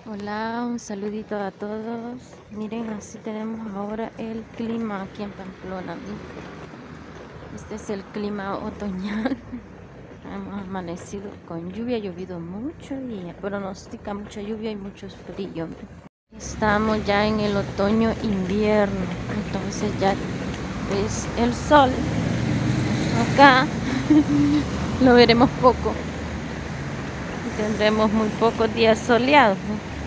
Hola, un saludito a todos. Miren, así tenemos ahora el clima aquí en Pamplona. Este es el clima otoñal. Hemos amanecido con lluvia, ha llovido mucho y pronostica mucha lluvia y mucho frío. Estamos ya en el otoño-invierno, entonces ya es el sol. Acá lo veremos poco. Tendremos muy pocos días soleados, ¿no?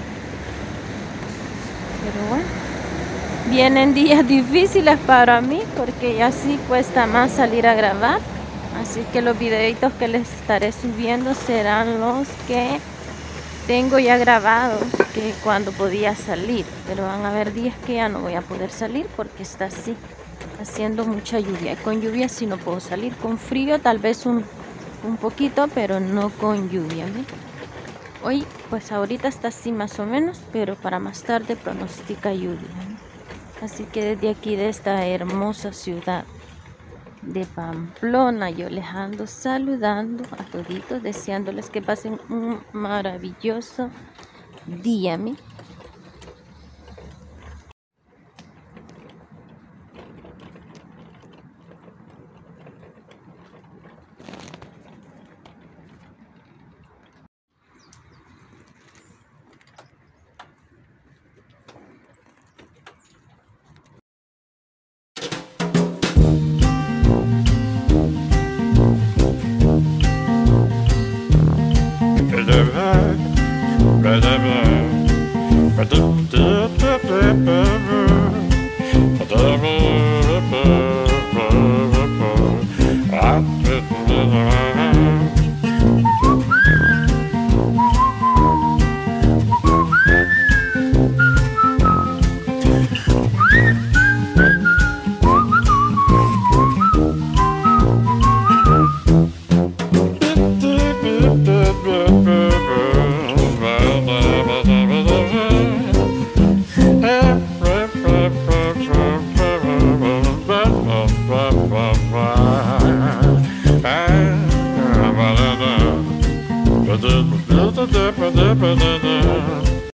Pero bueno, vienen días difíciles para mí porque ya sí cuesta más salir a grabar. Así que los videitos que les estaré subiendo serán los que tengo ya grabados, que cuando podía salir. Pero van a haber días que ya no voy a poder salir porque está así, haciendo mucha lluvia. Y con lluvia sí no puedo salir. Con frío tal vez un poquito, pero no con lluvia, ¿ven? Hoy pues ahorita está así más o menos, pero para más tarde pronostica lluvia, ¿no? Así que desde aquí, de esta hermosa ciudad de Pamplona, yo les ando saludando a toditos, deseándoles que pasen un maravilloso día.